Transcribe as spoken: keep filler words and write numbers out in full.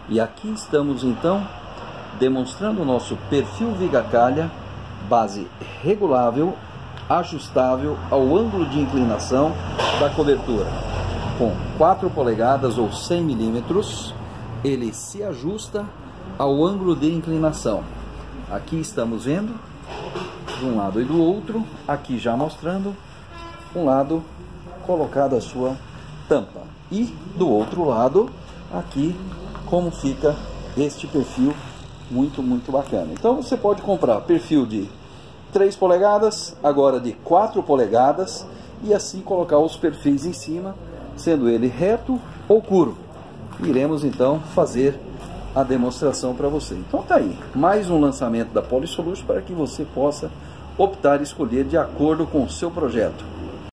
E aqui estamos então demonstrando o nosso perfil viga calha, base regulável, ajustável ao ângulo de inclinação da cobertura. Com quatro polegadas ou cem milímetros, ele se ajusta ao ângulo de inclinação. Aqui estamos vendo de um lado e do outro, aqui já mostrando um lado colocado a sua tampa e do outro lado aqui como fica este perfil muito muito bacana. Então você pode comprar perfil de três polegadas, agora de quatro polegadas, e assim colocar os perfis em cima, sendo ele reto ou curvo. Iremos então fazer a demonstração para você. Então tá aí, mais um lançamento da Polysolution para que você possa optar e escolher de acordo com o seu projeto.